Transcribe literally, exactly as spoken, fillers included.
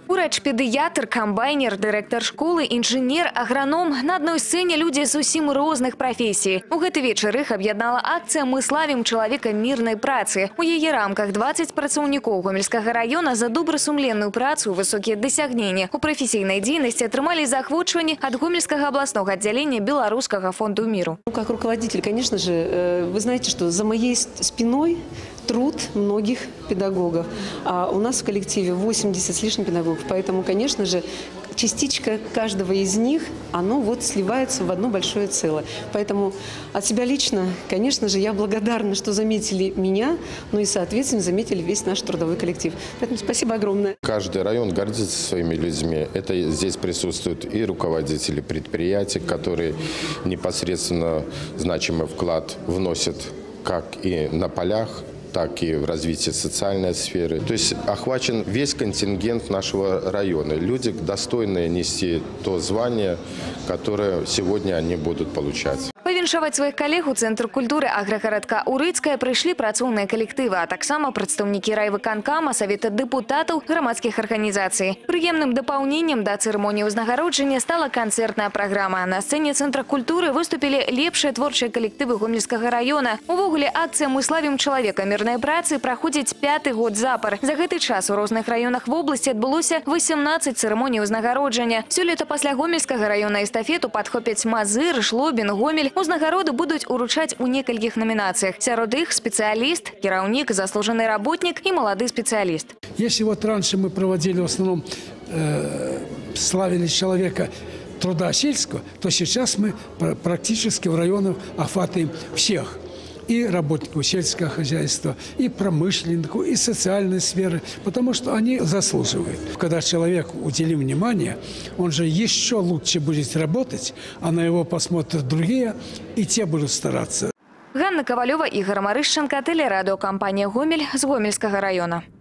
Урач-педыятр, комбайнер, директор школы, инженер, агроном. На одной сцене люди зусім розных профессий. У гэты вечер их объединала акция «Мы славим человека мирной працы». У ее рамках двадцать працаўнікоў Гомельского района за добросумленную працу, высокие досягнения у профессийной деятельности отрымали заохвочивание от Гомельского областного отделения Белорусского фонду миру. Ну, как руководитель, конечно же, вы знаете, что за моей спиной труд многих педагогов. А у нас в коллективе восемьдесят с лишним педагогов. Поэтому, конечно же, частичка каждого из них, оно вот сливается в одно большое целое. Поэтому от себя лично, конечно же, я благодарна, что заметили меня, ну и, соответственно, заметили весь наш трудовой коллектив. Поэтому спасибо огромное. Каждый район гордится своими людьми. Это здесь присутствуют и руководители предприятий, которые непосредственно значимый вклад вносят как и на полях, так и в развитие социальной сферы. То есть охвачен весь контингент нашего района. Люди достойны нести то звание, которое сегодня они будут получать. Павіншаваць своих коллег у Центр культуры агрогородка Урыцкая пришли працоўныя коллективы, а таксама представники райвыканкама, совета депутатов, громадских организаций. Приемным дополнением до церемонии узнагароджения стала концертная программа. На сцене Центра культуры выступили лепшие творчие коллективы Гомельского района. Увогуле акция «Мы славим человека мирной працы» проходит пятый год запар. За гэты час у розных районах в области отбылося восемнадцать церемоний узнагароджения. Сёлета пасля Гомельского района эстафету подхопяць Мазыр, Жлобин, Гомель. Узнагароды будут уручаць у некалькіх номинациях. Сярод іх специалист, кіраўнік, заслуженный работник и молодой специалист. Если вот раньше мы проводили в основном, э, славили человека труда сельского, то сейчас мы практически в районах охватываем всех. И работников сельского хозяйства, и промышленников, и социальной сферы, потому что они заслуживают. Когда человек уделим внимание, он же еще лучше будет работать, а на его посмотрят другие, и те будут стараться. Ганна Ковалева, Игорь Марышченко, телерадиокомпания «Гомель» с Гомельского района.